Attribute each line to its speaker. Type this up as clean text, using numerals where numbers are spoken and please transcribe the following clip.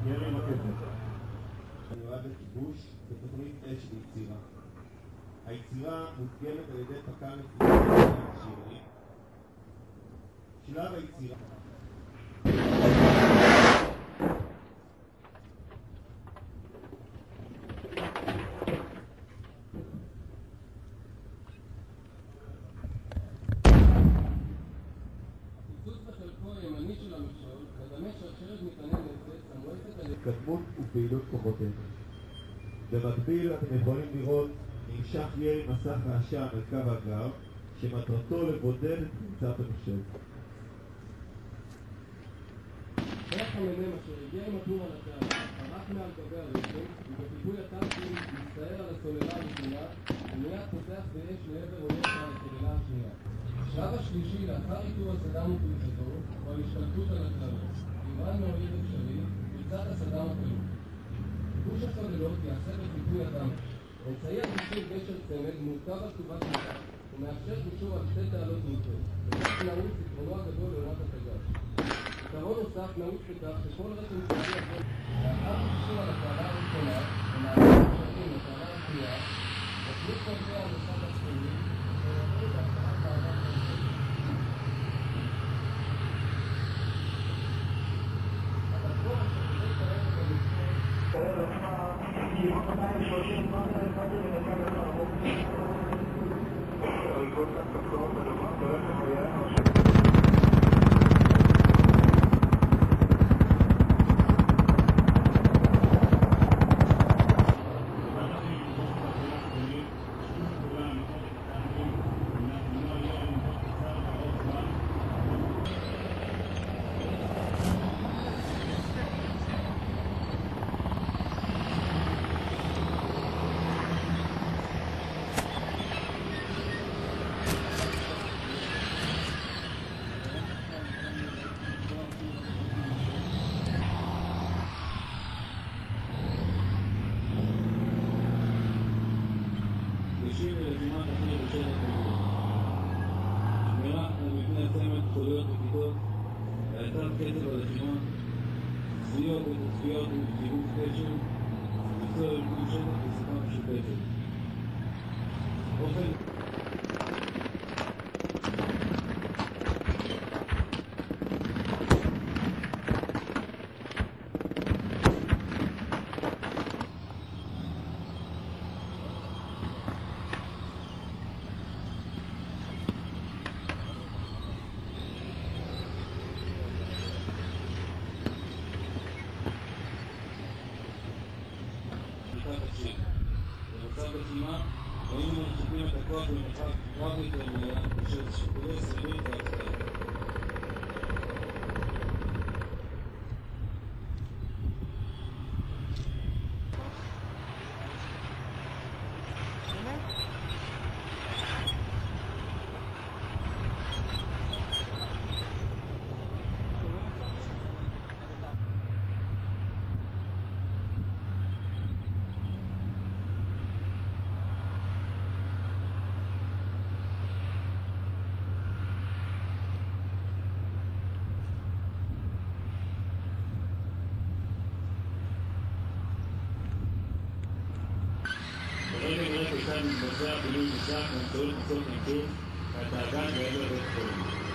Speaker 1: ירי מקפת. מיועד לכיבוש בתוכנית אש ויצירה. היצירה מודגמת על ידי פק"ל שירי. שלב היצירה. התקדמות ופעילות כוחותינו. במקביל אתם יכולים לראות נמשך ירי מסך העשן על קו הגב שמטרתו לבודד את קבוצת המחשב.
Speaker 2: כוח המ"מ אשר הגיע עם הטור על הקו, פרק מעל גבי הרשת ובחיפוי הטנקים מסתער על הסוללה הראשונה ומיד פותח באש לעבר אויב על הסוללה השנייה. השלב השלישי לאחר איתור הסד"ם ופריצתו הוא ההשתלטות על הקרבות. איראן מאויב אפשרי פריצת הסד"ם הכלוא. כיבוש הסוללות יעשה בחיפוי הטנק. אמצעי הגישור גשר צמד מורכב על טובת מטח ומאפשר גישור על שתי תעלות ניקוד. וכך נעוץ יתרונו הגדול לעונת התג"ש. יתרון נוסף נעוץ בכך שכל רשת צבאי יכול לאחר גישור על התעלה הראשונה ומעלה המשקים לתעלה השנייה תחליט קווי המסד הצפוני ויעבור את ההפתעת מעבר חלקית. התחבורה שחזר כרגע במצפון כמעט 230 מטר בדקה לחרמות הריגות התקפות בדומה ברכב היה שמירה על מבנה הצמד, חוליות וכיתות, האטת קצב הלחימה, צפיות ותצפיות וגיבוב קשר, ביצוע ארגון שטח ושיחה משותפת. אופן במצב לחימה, היינו מרחיבים את הכוח למרחק רב יותר של שיקולי סבירות והפתעה. ברגע נראה כיצד מתבצע פינוי נוסף באמצעות מסוק ניטור והדאגה מעבר לבית חולים.